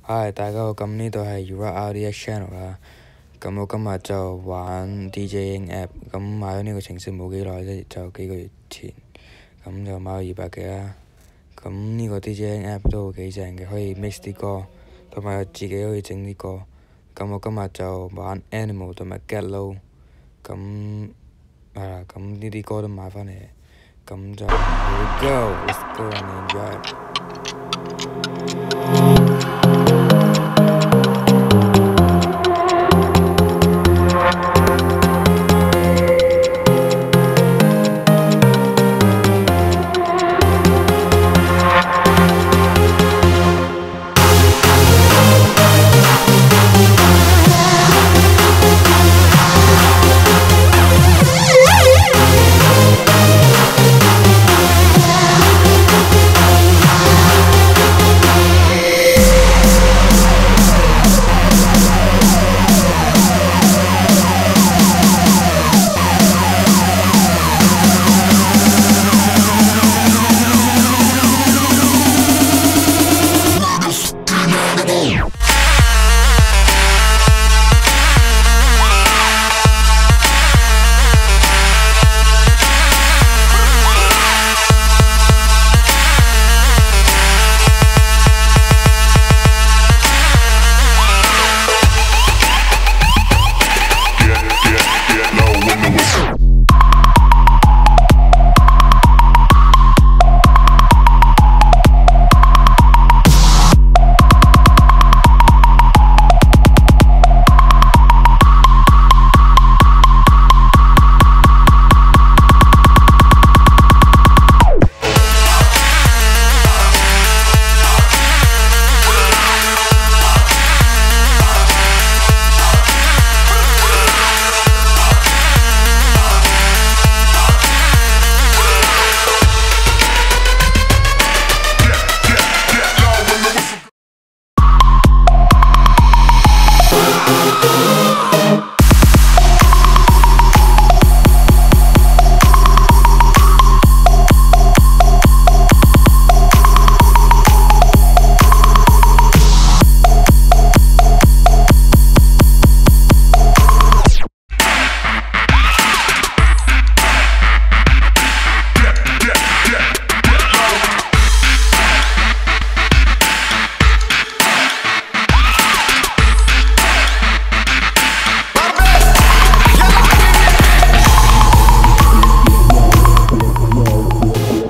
嗨，大家好，咁呢度係 URRDX Channel 啦。咁我今日就玩 DJing App，咁買咗呢個程式冇幾耐啫，就幾個月前，咁就買咗200幾啦。咁呢個 DJing App 都幾正嘅，可以 mix 啲歌，同埋自己可以整啲歌。咁我今日就玩 Animal 同埋 Get Low， 咁係啦，咁呢啲歌都買翻嚟，咁就 Here we go，let's go and enjoy。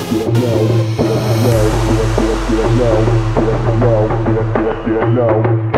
No.